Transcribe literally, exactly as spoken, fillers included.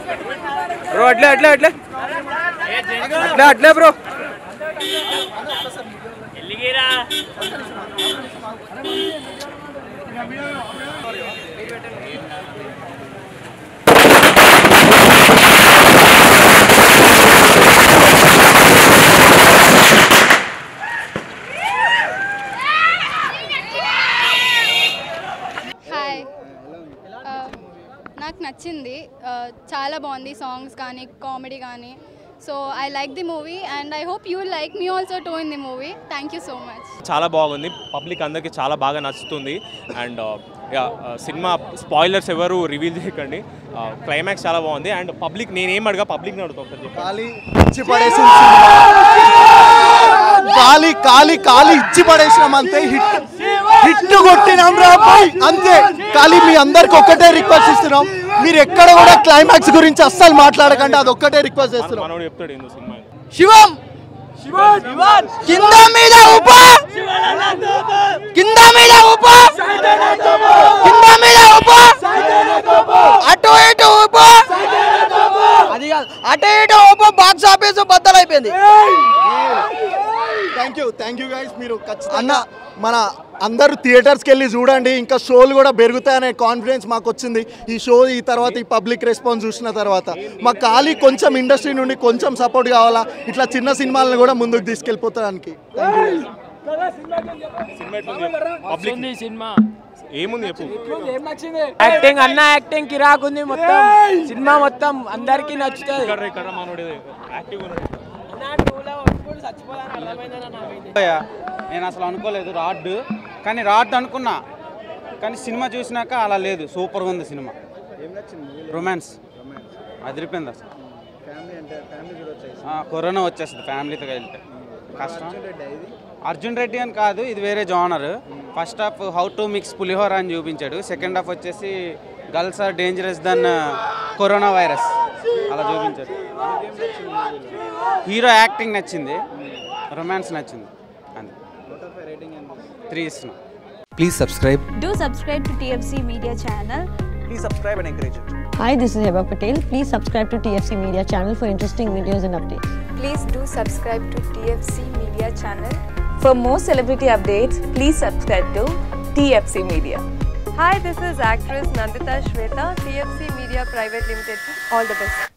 Bro అట్లే అట్లే అట్లే అట్లే అట్లే బ్రో నాకు నచ్చింది చాలా బాగుంది సాంగ్స్ కానీ కామెడీ కానీ so I like the movie and I hope you will like me also too in the movie thank you so much చాలా బాగుంది పబ్లిక్ అందరికీ చాలా బాగా నచ్చుతుంది అండ్ సినిమా స్పాయిలర్స్ ఎవరు రివీల్ చేయకండి క్లైమాక్స్ చాలా బాగుంది అండ్ పబ్లిక్ నేనేం అడగా పబ్లిక్ని అడుగుతాను కాలి కాలి కాలి ఇచ్చి పడేసినాం అంతే హిట్ హిట్ కొట్టినాం రా అంతే కాలి మీ అందరికి ఒక్కటే రిక్వెస్ట్ ఇస్తున్నాం మీరు ఎక్కడ కూడా క్లైమాక్స్ గురించి అస్సలు మాట్లాడకండి అది ఒక్కటే రిక్వెస్ట్ చేస్తున్నాం శివం కింద మీద ఊప కింద మీద ఊప కింద మీద ఊప అటు ఇటు ఊప అది కాదు అటు ఇటు ఊప బాక్స్ ఆఫీస్ బద్దలైపోయింది thank you thank you guys మీరు ఖచ్చితంగా మన అందరూ థియేటర్స్కి వెళ్ళి చూడండి ఇంకా షోలు కూడా పెరుగుతాయనే కాన్ఫిడెన్స్ మాకు వచ్చింది ఈ షో ఈ తర్వాత ఈ పబ్లిక్ రెస్పాన్స్ చూసిన తర్వాత మా ఖాళీ కొంచెం ఇండస్ట్రీ నుండి కొంచెం సపోర్ట్ కావాలా ఇట్లా చిన్న సినిమాలను కూడా ముందుకు తీసుకెళ్ళిపోతానికి యాక్టింగ్ అన్న యాక్టింగ్ కిరాక్ ఉంది మొత్తం సినిమా మొత్తం అందరికి నచ్చుతుంది నేను అసలు అనుకోలేదు రాడ్ కానీ రాడ్ అనుకున్నా కానీ సినిమా చూసినాక అలా లేదు సూపర్గా ఉంది సినిమా రొమాన్స్ అదిరిపోయింది అసలు కరోనా వచ్చేస్తుంది ఫ్యామిలీతో వెళ్తే కష్టం అర్జున్ రెడ్డి అని కాదు ఇది వేరే genre first half how to mix pulihora అని చూపించాడు సెకండ్ హాఫ్ వచ్చేసి girls are dangerous then corona virus అలా చూపించాడు హీరో యాక్టింగ్ నచ్చింది రొమాన్స్ నచ్చింది అంతే త్రీ ఇస్తున్నాం Please subscribe. Do subscribe to T F C Media channel. Please subscribe and encourage it. Hi, this is Heba Patel. Please subscribe to T F C Media channel for interesting videos and updates. Please do subscribe to T F C Media channel. For more celebrity updates, please subscribe to T F C Media. Hi, this is actress Nandita Shweta, T F C Media Private Limited. All the best.